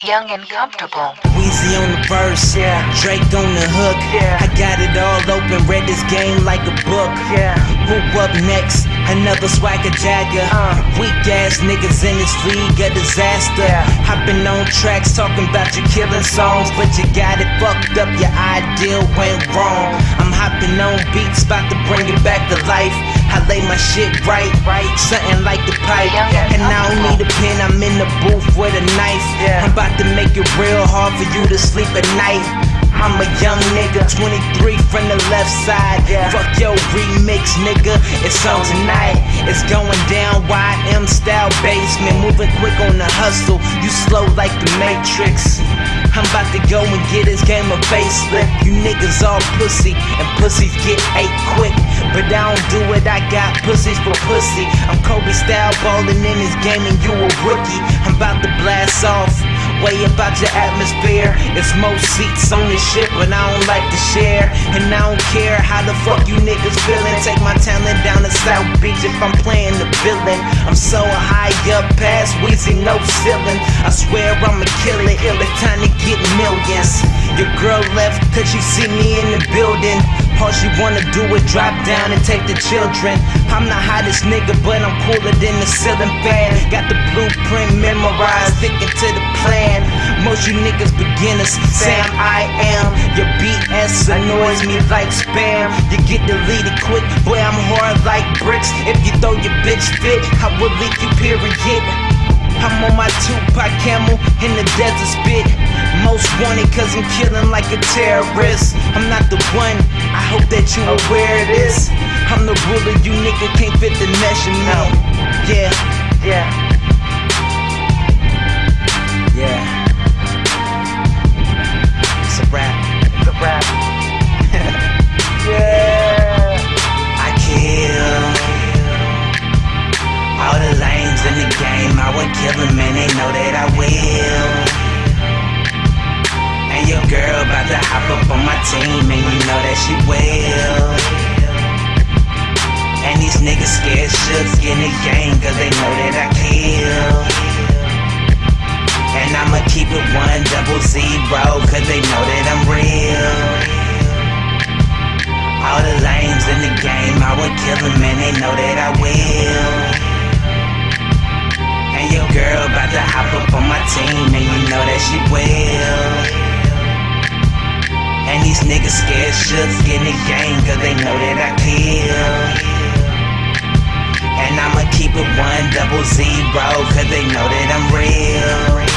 Young and comfortable. Weezy on the verse, Drake on the hook. I got it all open, read this game like a book. Who up next? Another Swagger Jagger. Weak ass niggas in this league, a disaster. Hopping on tracks, talking about you killing songs, but you got it fucked up, your ideal went wrong. I'm hopping on beats, about to bring it back to life. I lay my shit right, something like the pipe. And I don't need a pen, I'm in the booth with a knife. I'm about to make it real hard for you to sleep at night. I'm a young nigga, 23 from the left side. Fuck your remix, nigga, it's on tonight. It's going down, YM style basement. Moving quick on the hustle, you slow like the Matrix. I'm about to go and get this game a facelift. You niggas all pussy, and pussies get ate quick. But I don't do it, I got pussies for pussy. I'm Kobe style ballin' in this game and you a rookie. I'm about to blast off, way about your atmosphere. It's most seats on this shit, but I don't like to share. And I don't care how the fuck you niggas feelin'. Take my talent down to South Beach if I'm playing the villain. I'm so high up past Weezy, no ceiling. I swear I'ma kill it, it's time to get millions. Your girl left cause she see me in the building. All she wanna do is drop down and take the children. I'm the hottest nigga, but I'm cooler than the ceiling fan. Got the blueprint memorized, sticking to the plan. Most you niggas beginners, Sam I am. Your BS annoys me like spam. You get deleted quick, boy I'm hard like bricks. If you throw your bitch fit, I will leak you period. I'm on my Tupac camel in the desert spit. Most wanted cause I'm killing like a terrorist. I'm not the one, I hope that you aware of this. I'm the ruler, you nigga can't fit the measurement. Yeah. It's a rap. I kill all the lanes in the game. I would kill them and they know that I will. And your girl about to hop up on my team and you know that she will. And these niggas scared shook in the game cause they know that I kill. And I'ma keep it 100 cause they know that I'm real. All the lames in the game, I would kill them and they know that I will. And your girl about to hop up on my team and you know that she will. And these niggas scared shook in the game cause they know that I kill. And I'ma keep it 100 cause they know that I'm real.